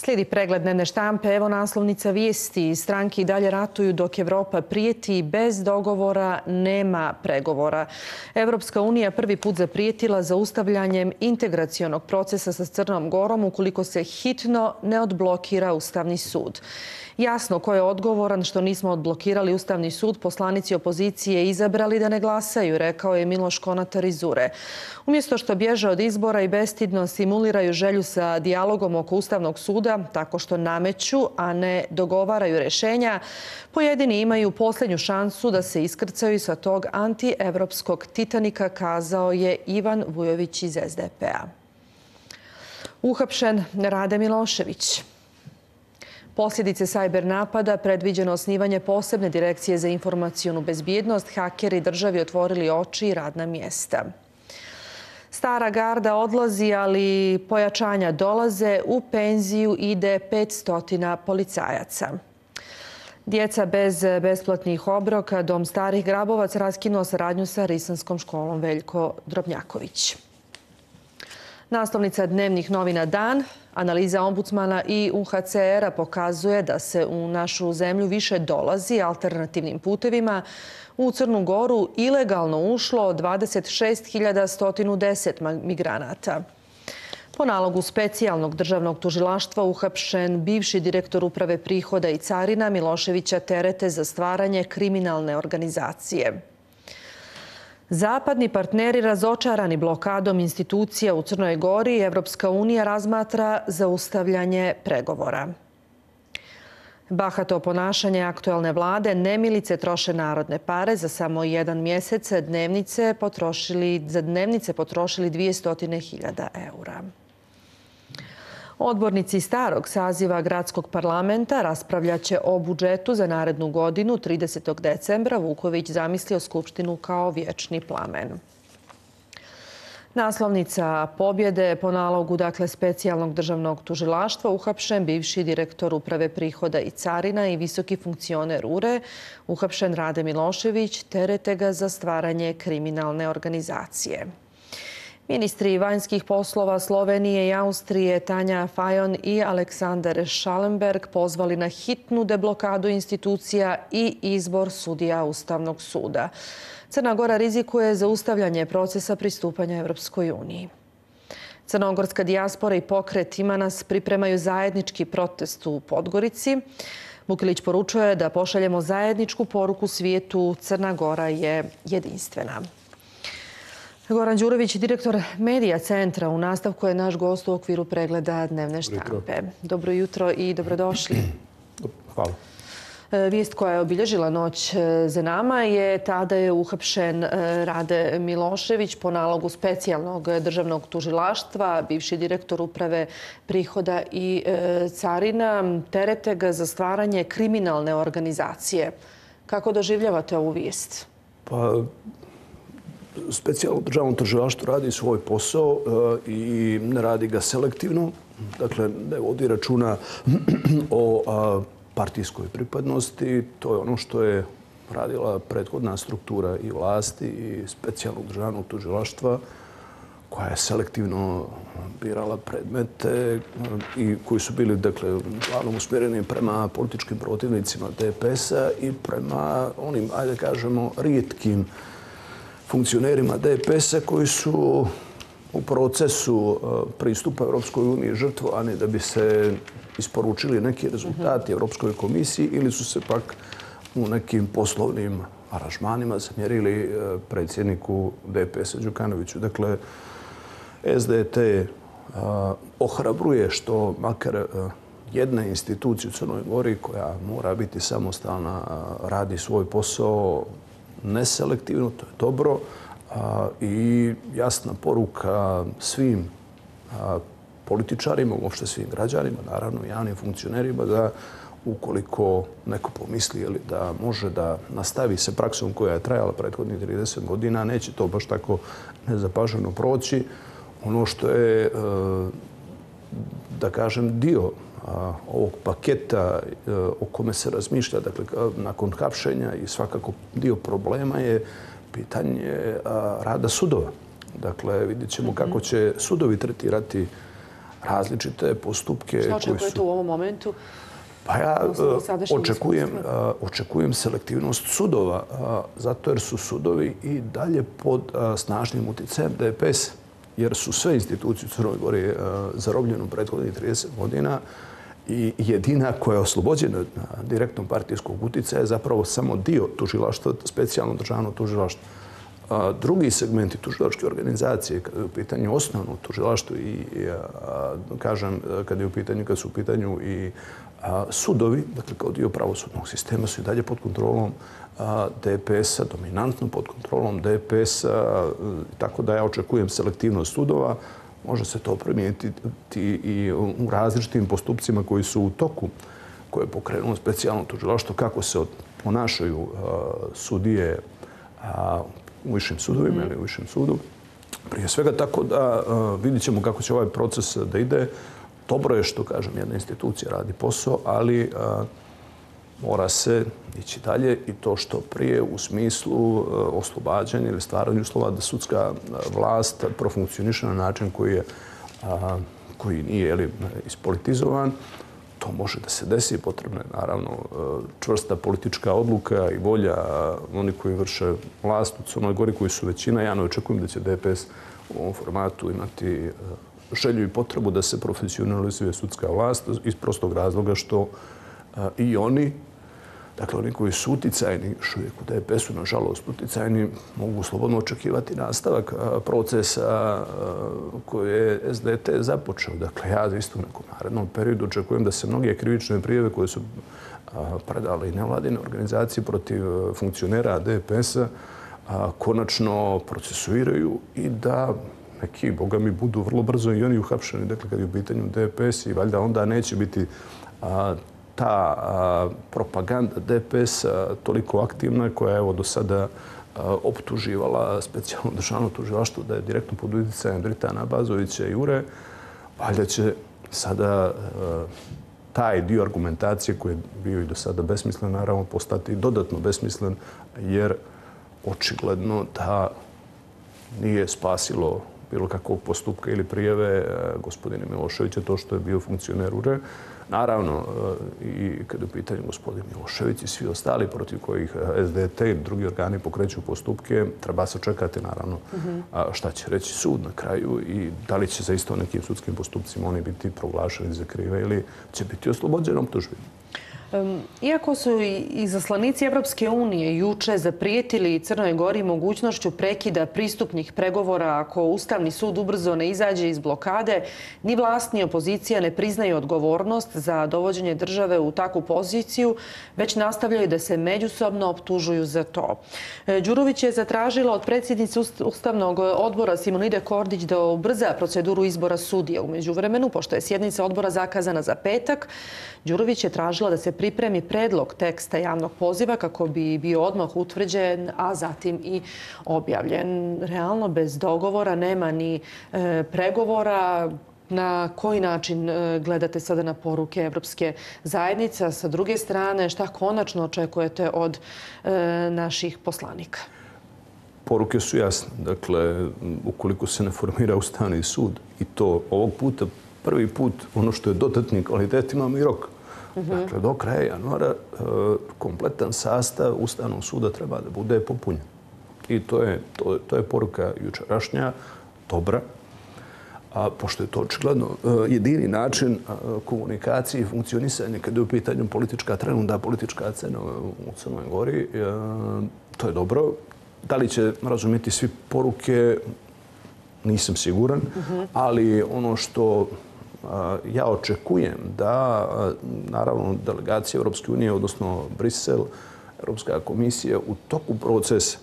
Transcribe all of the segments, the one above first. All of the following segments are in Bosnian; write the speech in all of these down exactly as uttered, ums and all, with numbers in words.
Slijedi pregled dnevne štampe. Evo naslovnica vijesti. Stranke i dalje ratuju dok Evropa prijeti. Bez dogovora nema pregovora. Evropska unija prvi put zaprijetila zaustavljanjem integracionog procesa sa Crnom Gorom ukoliko se hitno ne odblokira Ustavni sud. Jasno ko je odgovoran što nismo odblokirali Ustavni sud, poslanici opozicije izabrali da ne glasaju, rekao je Miloš Konatar iz Zure. Umjesto što bježe od izbora i bestidno simuliraju želju sa dijalogom oko Ustavnog suda, tako što nameću, a ne dogovaraju rješenja, pojedini imaju posljednju šansu da se iskrcaju sa tog antievropskog titanika, kazao je Ivan Vujović iz S D P-a. Uhapšen Rade Milošević. Posljedice sajber napada, predviđeno osnivanje posebne direkcije za informacijonu bezbjednost, hakeri državi otvorili oči i radna mjesta. Stara garda odlazi, ali pojačanja dolaze. U penziju ide petsto policajaca. Djeca bez besplatnih obroka, Dom starih Grabovac raskinuo saradnju sa Risanskom školom Veljko Drobnjaković. Naslovnica dnevnih novina Dan. Analiza ombudsmana i U H C R-a pokazuje da se u našu zemlju više dolazi alternativnim putevima. U Crnu Goru ilegalno ušlo dvadeset šest hiljada sto deset migranata. Po nalogu specijalnog državnog tužilaštva uhapšen bivši direktor Uprave prihoda i carina Miloševića terete za stvaranje kriminalne organizacije. Zapadni partneri razočarani blokadom institucija u Crnoj Gori, Evropska unija razmatra zaustavljanje pregovora. Bahato ponašanje aktuelne vlade, nemilice troše narodne pare. Za samo jedan mjesec dnevnice potrošili, za dnevnice potrošili dvjesto hiljada eura. Odbornici starog saziva Gradskog parlamenta raspravljaće o budžetu za narednu godinu. tridesetog decembra Vuković zamislio Skupštinu kao vječni plamen. Naslovnica pobjede po nalogu dakle, specijalnog državnog tužilaštva uhapšen bivši direktor Uprave prihoda i carina i visoki funkcioner U R E, uhapšen Rade Milošević, terete ga za stvaranje kriminalne organizacije. Ministri vanjskih poslova Slovenije i Austrije Tanja Fajon i Aleksandar Schallenberg pozvali na hitnu deblokadu institucija i izbor sudija Ustavnog suda. Crna Gora rizikuje zaustavljanje procesa pristupanja Evropskoj uniji. Crnogorska dijaspora i pokret Ima nas pripremaju zajednički protest u Podgorici. Vukilić poručuje da pošaljemo zajedničku poruku svijetu. Crna Gora je jedinstvena. Goran Đurović, direktor Medija centra, u nastavku je naš gost u okviru pregleda dnevne štampe. Dobro jutro i dobrodošli. Hvala. Vijest koja je obilježila noć za nama je tada je uhapšen Rade Milošević po nalogu specijalnog državnog tužilaštva, bivši direktor Uprave prihoda i carina, terete ga za stvaranje kriminalne organizacije. Kako doživljavate ovu vijest? Pa, specijalno državno tužilaštvo radi svoj posao i ne radi ga selektivno. Dakle, ne vodi računa o partijskoj pripadnosti. To je ono što je radila prethodna struktura i vlasti i specijalnog državnog tužilaštva koja je selektivno birala predmete i koji su bili, dakle, uglavnom usmjereni prema političkim protivnicima D P S-a i prema onim, ajde kažemo, rijetkim funkcionerima D P S-a koji su u procesu pristupa Evropskoj uniji žrtvovani da bi se isporučili neki rezultati Evropskoj komisiji ili su se pak u nekim poslovnim aranžmanima zamjerili predsjedniku D P S-a Đukanoviću. Dakle, S D T ohrabruje što makar jedna institucija u Crnoj Gori koja mora biti samostalna radi svoj posao neselektivno, to je dobro i jasna poruka svim političarima, uopšte svim građanima, naravno javnim funkcionerima, da ukoliko neko pomisli da može da nastavi se praksom koja je trajala prethodnih trideset godina, neće to baš tako nezapaženo proći. Ono što je, da kažem, dio ovog paketa o kome se razmišlja, dakle, nakon hapšenja i svakako dio problema je pitanje rada sudova. Dakle, vidjet ćemo kako će sudovi tretirati različite postupke. Šta očekujete u ovom momentu? Pa ja očekujem, očekujem selektivnost sudova, zato jer su sudovi i dalje pod snažnim uticajem D P S, jer su sve institucije u Crnoj Gori zarobljene u prethodnih trideset godina i jedina koja je oslobođena direktnom partijskog uticaja je zapravo samo dio tužilaštva, specijalno državno tužilaštvo. Drugi segmenti tužilačke organizacije, kada je u pitanju osnovno tužilaštvo i, kažem, kada je u pitanju, kad su u pitanju i sudovi, dakle kao dio pravosudnog sistema, su i dalje pod kontrolom D P S-a, dominantno pod kontrolom D P S-a, tako da ja očekujem selektivnost sudova. Može se to primijetiti i u različitim postupcima koji su u toku, koje je pokrenulo specijalno tužilaštvo, kako se ponašaju sudije u višim sudovima ili u višem sudu. Prije svega tako da vidit ćemo kako će ovaj proces da ide. Dobro je što, kažem, jedna institucija radi posao, ali mora se ići dalje i to što prije u smislu oslobađanja ili stvaranja uslova da sudska vlast profunkcioniše na način koji, je, koji nije jeli, ispolitizovan. To može da se desi. Potrebna je, naravno, čvrsta politička odluka i volja oni koji vrše vlast u Crnoj Gori, koji su većina. Ja ne očekujem da će D P S u ovom formatu imati želju i potrebu da se profesionalizuje sudska vlast iz prostog razloga što i oni, dakle oni koji su uticajni, još uvijek u D P S-u, nažalost, uticajni, mogu slobodno očekivati nastavak procesa koji je S D T započeo. Dakle, ja isto u nekom narednom periodu očekujem da se mnoge krivične prijave koje su predale i nevladine organizacije protiv funkcionera D P S-a konačno procesuiraju i da neki, boga mi, budu vrlo brzo i oni uhapšeni, dakle, kad je u pitanju D P S i valjda onda neće biti ta propaganda D P S-a toliko aktivna koja je evo do sada optuživala specijalno državno tužilaštvo da je direktno pod uticajem Dritana Abazovića i Jure. Valjda će sada taj dio argumentacije koji je bio i do sada besmislen, naravno, postati dodatno besmislen jer očigledno da nije spasilo bilo kakvog postupka ili prijeve gospodine Miloševića to što je bio funkcioner U R E. Naravno, i kada je u pitanju gospodin Milošević i svi ostali protiv kojih S D T i drugi organi pokreću postupke, treba se čekati, naravno, šta će reći sud na kraju i da li će za isto nekim sudskim postupcima oni biti proglašeni za krive ili će biti oslobođeni optužbi. Iako su i izaslanici Evropske unije juče zaprijetili Crnoj Gori mogućnošću prekida pristupnih pregovora ako Ustavni sud ubrzo ne izađe iz blokade, ni vlast ni opozicija ne priznaju odgovornost za dovođenje države u takvu poziciju, već nastavljaju da se međusobno optužuju za to. Đurović je zatražila od predsjednice Ustavnog odbora Simonide Kordić da ubrza proceduru izbora sudija. U međuvremenu, pošto je sjednica odbora zakazana za petak, Đurović je tražila da se pripremi predlog teksta javnog poziva kako bi bio odmah utvrđen, a zatim i objavljen. Realno, bez dogovora nema ni pregovora. Na koji način gledate sada na poruke Evropske zajednice? A sa druge strane, šta konačno očekujete od naših poslanika? Poruke su jasne. Dakle, ukoliko se ne formira Ustavni sud i to ovog puta prvi put ono što je dodatni kvalitet, imamo i rok. Dakle, do kraja januara kompletan sastav Ustavnog suda treba da bude popunjen. I to je, to, to je poruka jučerašnja, dobra, a pošto je to očigledno jedini način komunikacije i funkcionisanja kada je u pitanju politička trenutna politička cena u Crnoj Gori, to je dobro. Da li će razumjeti svi poruke, nisam siguran, ali ono što ja očekujem da, naravno, delegacija Europske unije, odnosno Brisel, Europska komisija, u toku procesa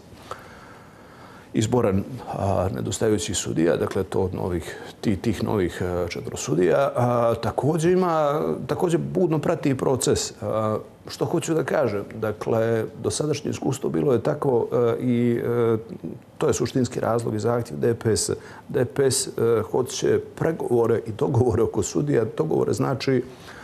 izbora nedostajućih sudija, dakle to od novih, tih, tih novih četvro sudija, također ima, također budno prati i proces. Što hoću da kažem? Dakle, dosadašnje iskustvo bilo je tako i to je suštinski razlog i zahtjev D P S. D P S hoće pregovore i dogovore oko sudija. Dogovore znači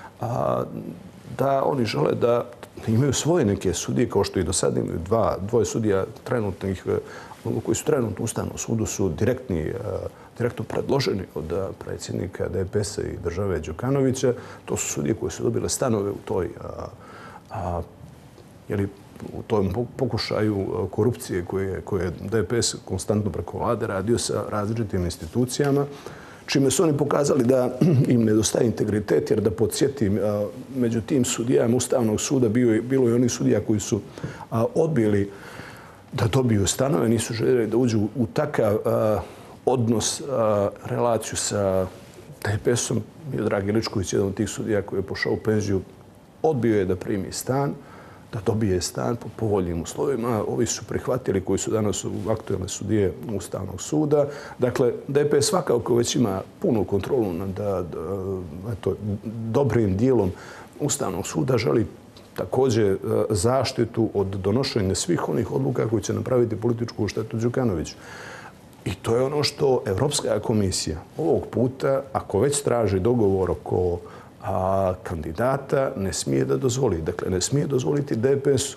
da oni žele da imaju svoje neke sudije, kao što i do sada imaju dva, dvoje sudija trenutnih koji su trenutno u Ustavnom sudu su direktni, direktno predloženi od predsjednika D P S-a i države Đukanovića. To su sudije koje su dobile stanove u toj a, a, jeli, u tom pokušaju korupcije koje, koje je D P S konstantno preko vlade radio sa različitim institucijama, čime su oni pokazali da im nedostaje integritet, jer da podsjetim, među tim sudijama Ustavnog suda bio, bilo i oni sudija koji su odbili da dobiju stanove, nisu željeli da uđu u takav odnos, relaciju sa D P S-om. Miodrag Iličković, jedan od tih sudija koji je pošao u penziju, odbio je da primi stan, da dobije stan po povoljnim uslovima. Ovi su prihvatili koji su danas aktuelne sudije Ustavnog suda. Dakle, D P S svakako već ima punu kontrolu nad eto, dobrim dijelom Ustavnog suda. Želi također zaštitu od donošenja svih onih odluka koji će napraviti političku štetu Đukanoviću. I to je ono što Evropska komisija ovog puta, ako već traži dogovor oko a kandidata, ne smije da dozvoli. Dakle, ne smije dozvoliti D P S-u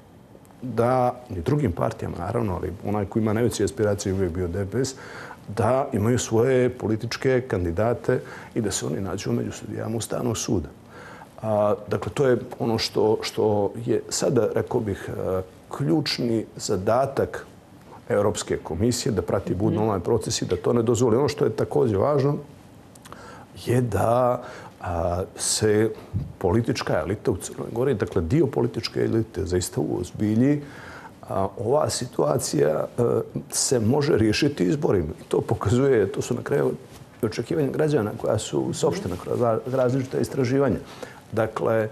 da, ni drugim partijama, naravno, ali onaj koji ima najveće aspiracije uvijek bio D P S, da imaju svoje političke kandidate i da se oni nađu među sudijama Ustavnog suda. A, dakle, to je ono što, što je sada, rekao bih, ključni zadatak Europske komisije, da prati budno ovaj proces i da to ne dozvoli. Ono što je također važno je da a, se politička elita u Crnoj Gori, dakle dio političke elite, zaista uozbilji. A, ova situacija a, se može riješiti izborima. I to pokazuje, to su na kraju očekivanja građana koja su saopštena kroz različite istraživanja. Dakle,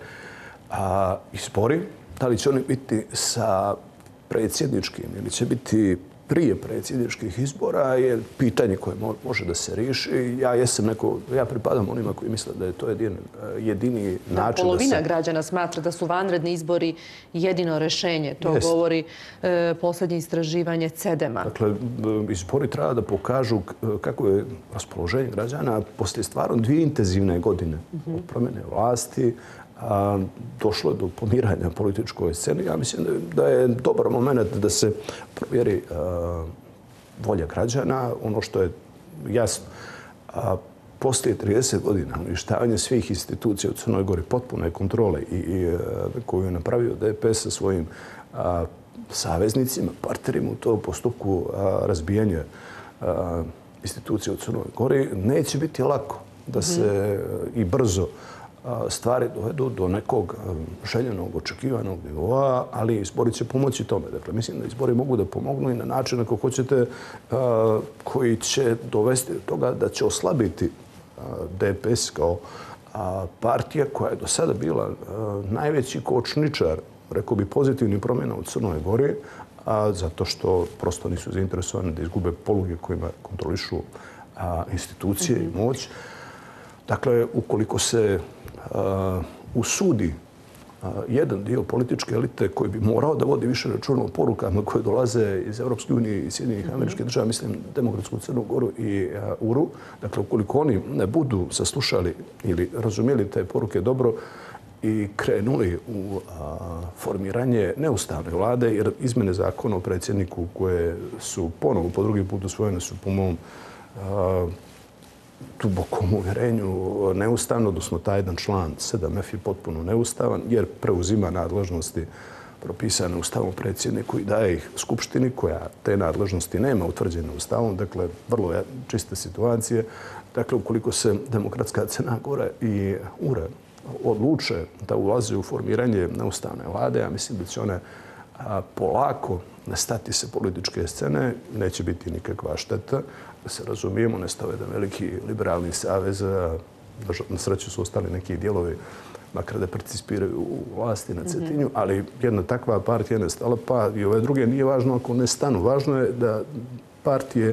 a, izbori, da li će oni biti sa predsjedničkim ili će biti prije predsjedničkih izbora je pitanje koje može da se riješi. Ja jesam neko, ja pripadam onima koji misle da je to jedini, jedini način da se... Polovina građana smatra da su vanredni izbori jedino rješenje. To Jest. govori e, posljednje istraživanje C E D E-a. Dakle, izbori treba da pokažu kako je raspoloženje građana poslije stvarno dvije intenzivne godine uh-huh. od promjene vlasti. A, došlo je do pomiranja političkoj sceni. Ja mislim da je, da je dobar moment da se provjeri a, volja građana. Ono što je jasno, a, poslije trideset godina uništavanje svih institucija u Crnoj Gori, potpune kontrole i, i a, koju je napravio D P S sa svojim a, saveznicima, partnerima u tom postupku a, razbijanja a, institucija u Crnoj Gori, neće biti lako da se mm-hmm. i brzo stvari dovedu do nekog željenog, očekivanog nivoa, ali izbori će pomoći tome. Dakle, mislim da izbori mogu da pomognu i na način, ako hoćete, koji će dovesti do toga da će oslabiti D P S kao partija koja je do sada bila najveći kočničar, rekao bi, pozitivnih promjena u Crnoj Gori, zato što prosto nisu zainteresovani da izgube poluge kojima kontrolišu institucije i moć. Dakle, ukoliko se Uh, usudi uh, jedan dio političke elite koji bi morao da vodi više računa o porukama koje dolaze iz Europske unije i Sjedinjenih Američkih Država, mislim Demokratsku Crnu Goru i uh, U R U. Dakle, ukoliko oni ne budu saslušali ili razumjeli te poruke dobro i krenuli u uh, formiranje neustavne vlade, jer izmene zakona o predsjedniku koje su ponovo po drugi put usvojene su po mom uh, dubokom uvjerenju neustavno, odnosno taj jedan član sedam F je potpuno neustavan jer preuzima nadležnosti propisane Ustavom predsjedniku i daje ih Skupštini koja te nadležnosti nema utvrđene Ustavom. Dakle, vrlo čiste situacije. Dakle, ukoliko se Demokratska Crna Gora i U R A odluče da ulaze u formiranje neustavne vlade, ja mislim da će one polako nestati se političke scene, neće biti nikakva šteta. Da se razumijemo, nestao jedan veliki liberalni savez, na sreću su ostali neki dijelovi, makar da participiraju u vlasti na Cetinju, ali jedna takva partija nestala, pa i ove druge nije važno ako ne stanu. Važno je da partije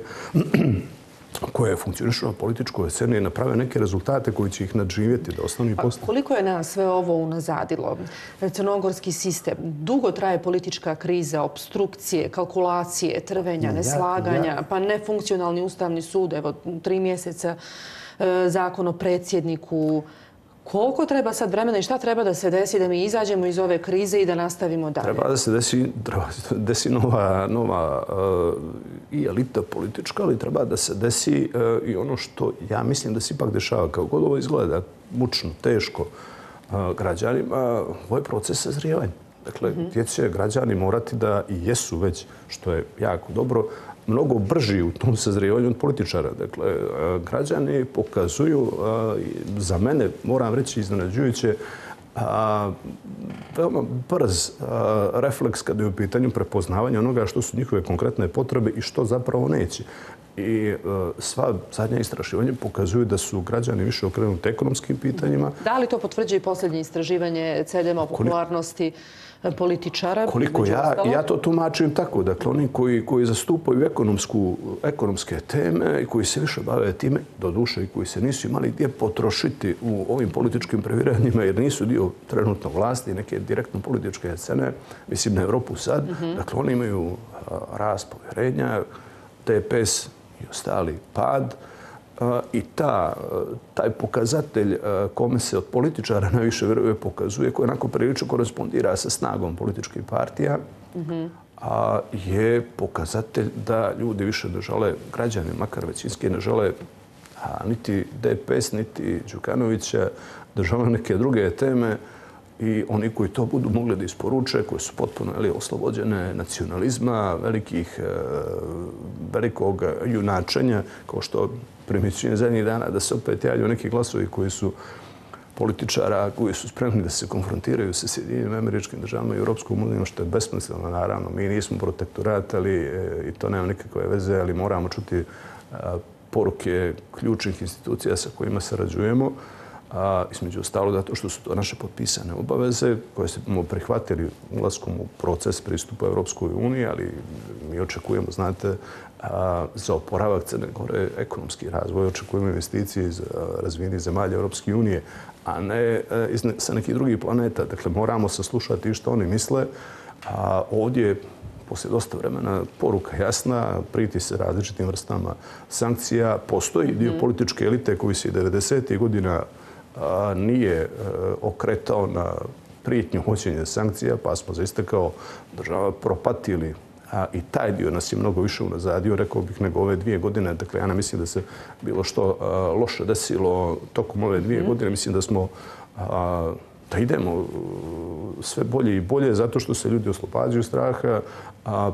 koje funkcionišu na političkoj sceni naprave neke rezultate koji će ih nadživjeti da ostanu i postanu. Koliko je nas sve ovo unazadilo? Crnogorski sistem, dugo traje politička kriza, obstrukcije, kalkulacije, trvenja, neslaganja, pa nefunkcionalni ustavni sud, evo tri mjeseca, zakon o predsjedniku. Koliko treba sad vremena i šta treba da se desi da mi izađemo iz ove krize i da nastavimo dalje? Treba da se desi, treba da se desi nova, nova uh, i elita politička, ali treba da se desi uh, i ono što ja mislim da se ipak dešava. Kao god ovo izgleda mučno, teško uh, građanima, ovo je proces sazrijevanja. Dakle, mm-hmm. gdje će građani morati da i jesu već, što je jako dobro, mnogo brži u tom sazrijevanju od političara. Dakle, građani pokazuju, za mene, moram reći, iznenađujuće, veoma brz refleks kada je u pitanju prepoznavanja onoga što su njihove konkretne potrebe i što zapravo neće. I sva zadnja istraživanja pokazuju da su građani više okrenuti ekonomskim pitanjima. Da li to potvrđuje i posljednje istraživanje C D M-a o popularnosti političara? Koliko ja, ja to tumačim tako. Dakle, oni koji, koji zastupaju ekonomsku, ekonomske teme i koji se više bave time, do duše i koji se nisu imali gdje potrošiti u ovim političkim previranjima jer nisu dio trenutno vlasti, neke direktno političke scene, mislim na Evropu sad. Mm-hmm. Dakle, oni imaju rast povjerenja, T P S i ostali pad. I ta, taj pokazatelj kome se od političara najviše vjeruje pokazuje, koji onako prilično korespondira sa snagom političkih partija, mm-hmm. a je pokazatelj da ljudi više ne žele, građani makar većinski ne žele a, niti D P S, niti Đukanovića, da žele neke druge teme i oni koji to budu mogli da isporuče, koji su potpuno ali, oslobođene nacionalizma, velikih, velikog junačenja, kao što primjećujem zadnjih dana da se opet javljaju neki glasovi koji su političara, koji su spremni da se konfrontiraju sa Sjedinjenim Američkim Državama i Europskom unijom, što je besmisleno, naravno. Mi nismo protektorat, ali i to nema nikakve veze, ali moramo čuti poruke ključnih institucija sa kojima sarađujemo. A, između ostalo zato što su to naše potpisane obaveze koje smo prihvatili ulaskom u proces pristupa Europskoj uniji, ali mi očekujemo, znate, a, za oporavak Crne Gore, ekonomski razvoj, očekujemo investicije iz razvijenih zemalja Europske unije, a ne a, iz, sa nekih drugih planeta. Dakle, moramo saslušati što oni misle. A ovdje, poslije dosta vremena, poruka jasna, priti se različitim vrstama sankcija. Postoji dio političke elite koji se i devedesetih godina nije okretao na prijetnju hoćenja sankcija, pa smo zaista kao država propatili. A i taj dio nas je mnogo više unazadio, rekao bih, nego ove dvije godine. Dakle, ja ne mislim da se bilo što loše desilo tokom ove dvije godine. Mislim da smo da idemo sve bolje i bolje zato što se ljudi oslobađaju straha, a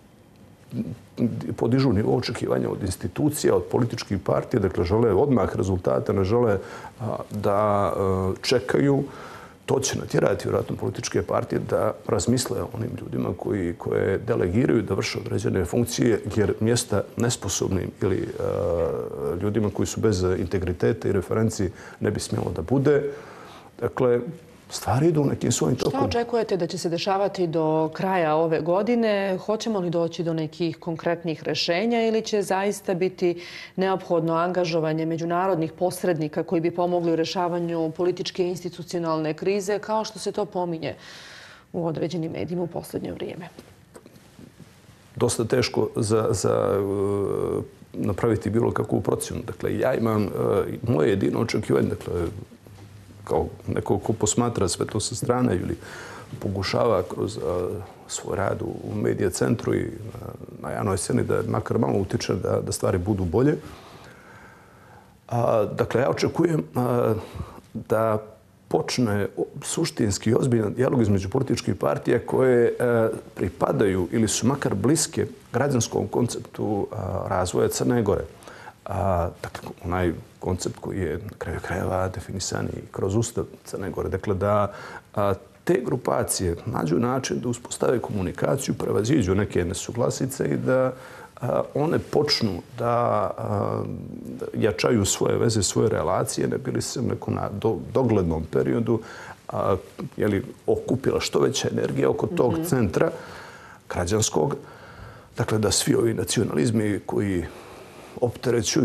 podižu nivo očekivanja od institucija, od političkih partija, dakle žele odmah rezultate, ne žele da čekaju. To će natjerati vjerojatno političke partije da razmisle o onim ljudima koji, koje delegiraju da vrše određene funkcije, jer mjesta nesposobnim ili uh, ljudima koji su bez integriteta i referenci ne bi smjelo da bude. Dakle, stvari idu nekim svojim tokom. Šta očekujete da će se dešavati do kraja ove godine? Hoćemo li doći do nekih konkretnih rješenja ili će zaista biti neophodno angažovanje međunarodnih posrednika koji bi pomogli u rješavanju političke i institucionalne krize, kao što se to pominje u određenim medijima u posljednje vrijeme? Dosta teško za, za uh, napraviti bilo kakvu procjenu. Dakle, ja imam uh, moje jedino očekivanje, dakle, kao neko ko posmatra sve to sa strane ili pokušava kroz a, svoj rad u medija centru i na, na javnoj sceni da makar malo utiče da, da stvari budu bolje. A, dakle, ja očekujem a, da počne suštinski ozbiljan dijalog između političkih partija koje a, pripadaju ili su makar bliske građanskom konceptu a, razvoja Crne Gore. A, dakle, onaj koncept koji je na kraju krajeva definisan i kroz Ustav Crne Gore. Dakle, da a, te grupacije nađu način da uspostave komunikaciju, prevaziđu neke nesuglasice i da a, one počnu da, a, da jačaju svoje veze, svoje relacije, ne bili se u nekom na, do, doglednom periodu a, jeli, okupila što veća energija oko tog mm-hmm. centra građanskog. Dakle, da svi ovi nacionalizmi koji opterećuju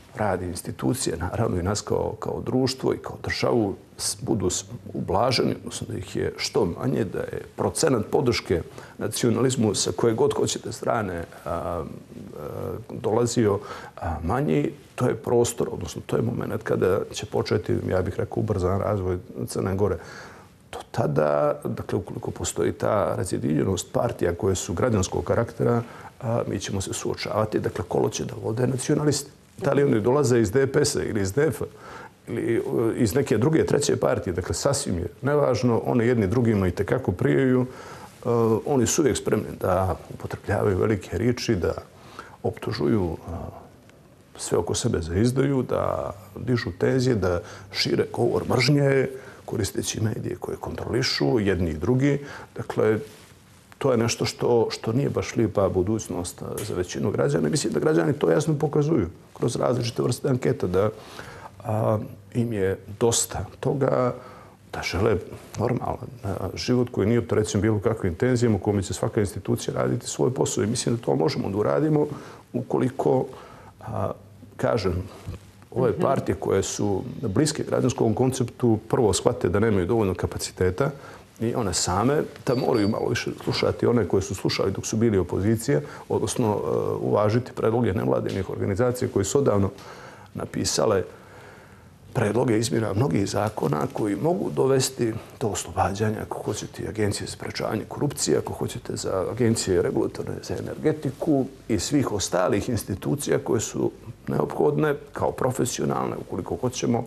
radi institucije, naravno i nas kao, kao društvo i kao državu, budu ublaženi, odnosno da ih je što manje, da je procenat podrške nacionalizmu sa koje god hoćete strane a, a, dolazio a, manji, to je prostor, odnosno to je moment kada će početi, ja bih rekao, ubrzan razvoj Crne Gore. Do tada, dakle, ukoliko postoji ta razjedinjenost partija koje su građanskog karaktera, a, mi ćemo se suočavati, dakle, kolo će da vode nacionalisti. Da li oni dolaze iz D P S-a ili iz D F-a ili iz neke druge, treće partije, dakle, sasvim je nevažno, one jedni drugima i tekako prijaju, uh, oni su uvijek spremni da upotrebljavaju velike riječi, da optužuju uh, sve oko sebe za izdaju, da dižu tenzije, da šire govor mržnje, koristeći medije koje kontrolišu, jedni i drugi. Dakle, to je nešto što, što nije baš lijepa budućnost za većinu građana. Mislim da građani to jasno pokazuju kroz različite vrste anketa, da a, im je dosta toga, da žele normalan život koji nije opterećen bilo kakvim tenzijama, u kome će svaka institucija raditi svoj posao. I mislim da to možemo da uradimo ukoliko, a, kažem, ove partije koje su bliske građanskom konceptu prvo shvate da nemaju dovoljno kapaciteta i one same, da moraju malo više slušati one koje su slušali dok su bili opozicija, odnosno uvažiti predloge nevladinih organizacija koje su odavno napisale predloge izmjena mnogih zakona koji mogu dovesti do oslobađanja, ako hoćete, agencije za sprečavanje korupcije, ako hoćete za agencije regulatorne za energetiku i svih ostalih institucija koje su neophodne kao profesionalne, ukoliko hoćemo,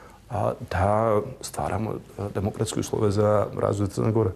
da stvaramo demokratske uslove za razvoj Crne Gore.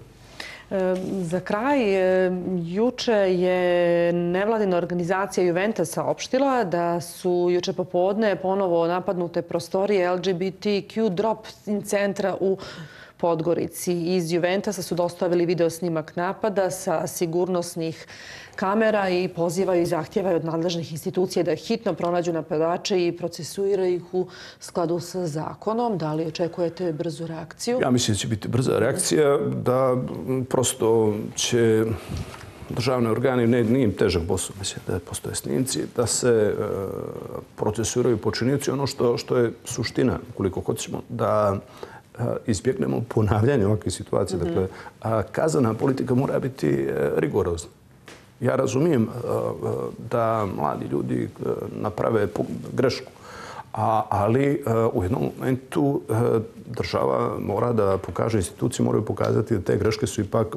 Za kraj, juče je nevladina organizacija Juventa saopštila da su juče popodne ponovo napadnute prostorije L G B T Q drop-in centra u Podgorici. Iz Juventasa su dostavili video snimak napada sa sigurnosnih kamera i pozivaju i zahtijevaju od nadležnih institucija da hitno pronađu napadače i procesuiraju ih u skladu sa zakonom. Da li očekujete brzu reakciju? Ja mislim da će biti brza reakcija, da prosto će državne organe, ne, nije im težak posao, mislim da postoje snimci, da se e, procesuiraju počinioci. Ono što, što je suština, koliko hoćemo, da izbjegnemo ponavljanje ovakve situacije. Mm-hmm. Dakle, kaznena politika mora biti rigorozna. Ja razumijem da mladi ljudi naprave grešku, a, ali u jednom momentu država mora da pokaže, institucije moraju pokazati da te greške su ipak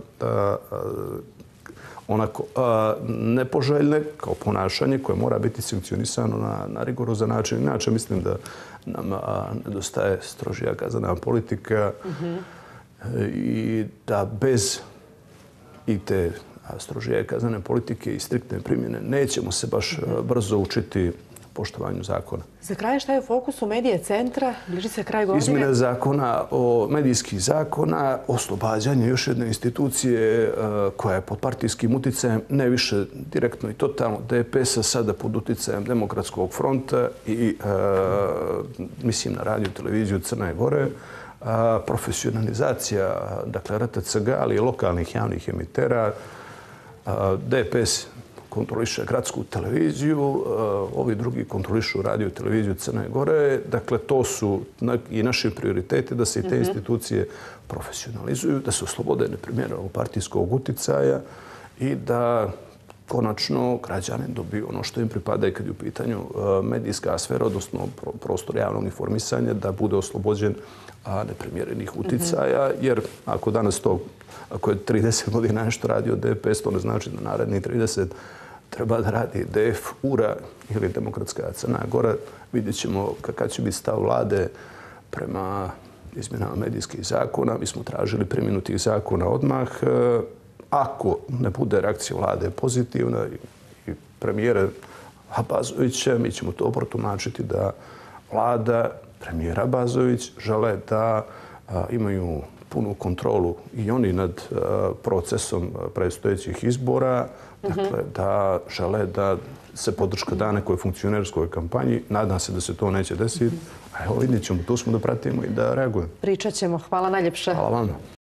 onako nepoželjne kao ponašanje koje mora biti sankcionisano na, na rigorozan način. Inače, mislim da nam nedostaje strožija kaznena politika mm-hmm. i da bez i te strožije kaznene politike i striktne primjene nećemo se baš mm-hmm. brzo učiti poštovanju zakona. Za kraj, šta je u fokusu medije centra? Bliži se kraj godine. Izmjene zakona o medijskih zakona, oslobađanje još jedne institucije koja je pod partijskim uticajem, ne više direktno i totalno D P S-a, sada pod uticajem Demokratskog fronta i mislim na radio televiziju Crne Gore, profesionalizacija, dakle R T C G, ali i lokalnih javnih emitera, D P S kontroliše gradsku televiziju, ovi drugi kontrolišu radio televiziju Crne Gore. Dakle, to su i naši prioriteti da se i te institucije profesionalizuju, da se oslobode neprimjerenog partijskog uticaja i da konačno građani dobiju ono što im pripada i kad je u pitanju medijska sfera, odnosno prostor javnog informisanja, da bude oslobođen neprimjerenih uticaja, jer ako danas to, ako je trideset godina nešto radio D P S, to ne znači da naredni trideset treba da radi D F, U R A ili Demokratska Crna Gora. Vidjet ćemo kakav će biti stav vlade prema izmjenama medijskih zakona. Mi smo tražili primjenu tih zakona odmah. Ako ne bude reakcija vlade pozitivna i premijera Abazovića, mi ćemo to protumačiti da vlada, premijer Abazović, žele da imaju punu kontrolu i oni nad procesom predstojećih izbora, dakle, da žele da se podrška da nekoj funkcionerskoj kampanji. Nadam se da se to neće desiti. A evo vidjet ćemo, tu smo da pratimo i da reagujemo. Pričat ćemo. Hvala najljepše. Hvala vam.